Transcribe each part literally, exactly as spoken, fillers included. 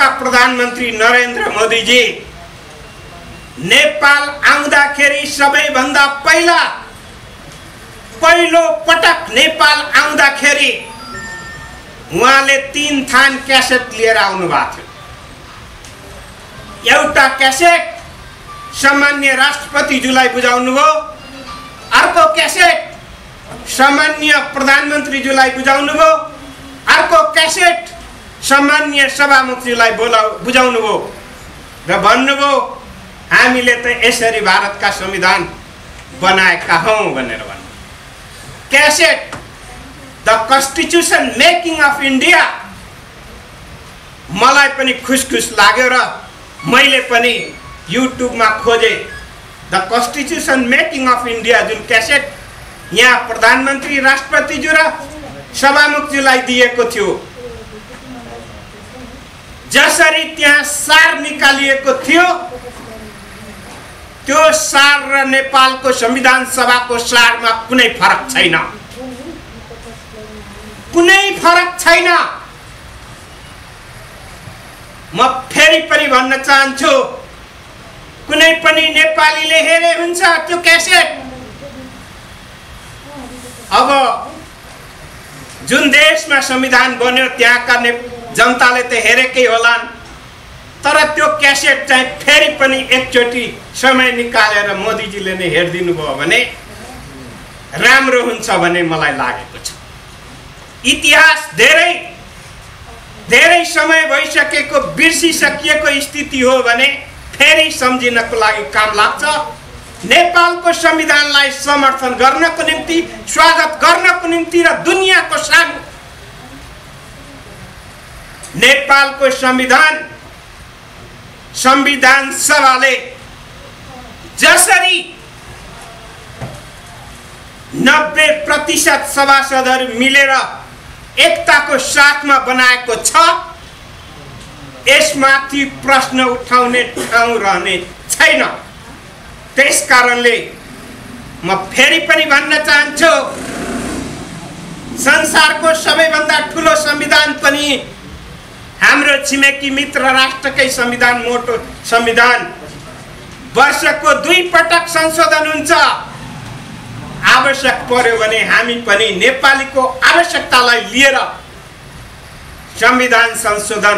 देशका प्रधानमन्त्री नरेन्द्र मोदी जी नेपाल आउँदाखेरि सबैभन्दा पहिला पहिलो पटक नेपाल आउँदाखेरि उहाँले तीन थान क्यासेट लिएर आउनु भएको थियो। एउटा क्यासेट सामान्य राष्ट्रपतिज्यूलाई बुझाउनुभयो, अर्को क्यासेट सामान्य प्रधानमन्त्रीज्यूलाई बुझाउनुभयो, अर्को क्यासेट सामान्य सभामुखज्यूलाई बुझाउनुभयो र भन्नुभयो हामीले त यसरी भारतका संविधान बनाएका हौं भनेर भन्नु। Cassette the constitution making of India मलाई पनि खुसखुस लाग्यो र मैले पनि युट्युबमा खोजे। The constitution making of India जुन क्यासेट यहाँ प्रधानमन्त्री राष्ट्रपतिज्यू र सभामुखज्यूलाई दिएको थियो, जसरी त्यहाँ सार निकालिएको थियो त्यो सार र नेपालको संविधान सभाको सारमा कुनै फरक छैन, कुनै फरक छैन। म फेरि पनि भन्न चाहन्छु, कुनै पनि नेपालीले हेरे हुन्छ त्यो क्यासेट। अब जुन देशमा संविधान बन्यो त्यहाँका जनताले त हेरेकै होलान्, तर त्यो क्यासेट चाहिँ फेरि पनि एकचोटि समय निकालेर मोदीजीले नै हेरिदिनु भयो भने राम्रो हुन्छ भन्ने मलाई लागेको छ। इतिहास धेरै धेरै समय भइसकेको बिर्सिसकिएको स्थिति हो भने फेरि सम्झिनको लागि काम लाग्छ। नेपालको संविधानलाई समर्थन गर्नको निम्ति, स्वागत गर्नको निम्ति र दुनियाँको सामु नेपालको संविधान संविधान सभाले जसरी नब्बे प्रतिशत सभासदहरू मिलेर एकताको साथमा बनाएको छ, यसमाथि प्रश्न उठाउने ठाउँ रहने छैन। त्यसकारणले म फेरि पनि भन्न चाहन्छु, संसारको सबैभन्दा ठुलो संविधान पनि हाम्रो छिमेकी मित्र राष्ट्रकै संविधान, मोटो संविधान वर्षको दुई पटक संशोधन हुन्छ। आवश्यक पर्यो भने हामी पनि नेपालीको आवश्यकतालाई लिएर संविधान संशोधन,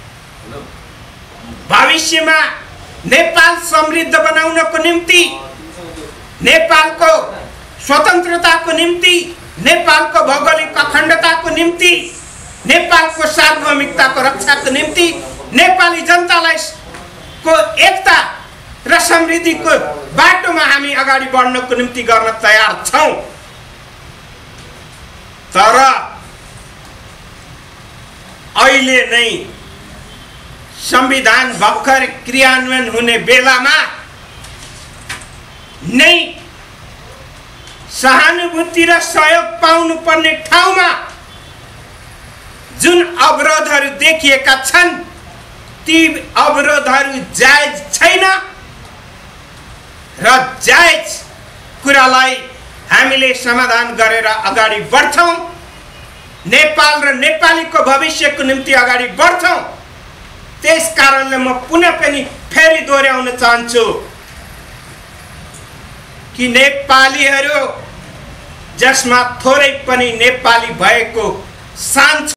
भविष्यमा नेपाल समृद्ध बनाउनको निम्ति, नेपालको स्वतन्त्रताको निम्ति, नेपालको भौगोलिक अखण्डताको निम्ति, नेपालको सार्वभौमिकताको रक्षाको निम्ति, नेपाली जनतालाई को एकता र समृद्धिको बाटोमा हामी अगाडि बढ्नको निम्ति गर्न तयार छौं। तर अहिले नै संविधान भर्खर क्रियान्वयन हुने बेलामा नै सहानुभूति र सहयोग पाउनु पर्ने ठाउँमा जुन अवरोधहरू देखिएका छन् ती अवरोधहरू जायज छैन र जायज कुरालाई हामीले समाधान गरेर अगाडि बढ्छौं, नेपाल र नेपालीको भविष्यको निम्ति अगाडि बढ्छौं। त्यसकारणले म पुनः पनि फेरि दोहोर्याउन चाहन्छु कि नेपालीहरू जसमा थोरै पनि नेपाली भएको शान